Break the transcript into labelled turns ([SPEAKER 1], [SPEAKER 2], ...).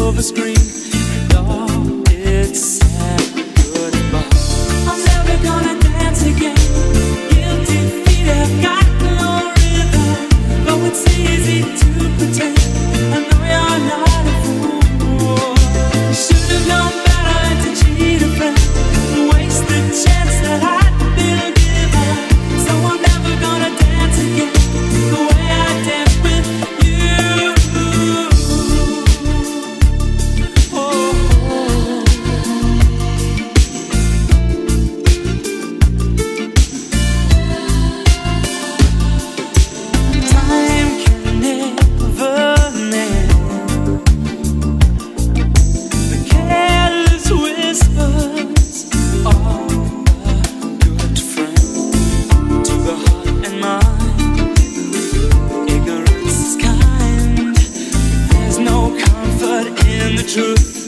[SPEAKER 1] silver screen, and all its sad goodbye. I'm never gonna dance again. Guilty feet have got no rhythm, though it's easy to pretend. I know you're not a fool. You should have known better to cheat a friend, waste the chance that I'd been given. So I'm never gonna dance again the way I danced with you. Oh. Time can never mend the careless whispers of a good friend. To the heart and mind, ignorance is kind. There's no comfort in the truth.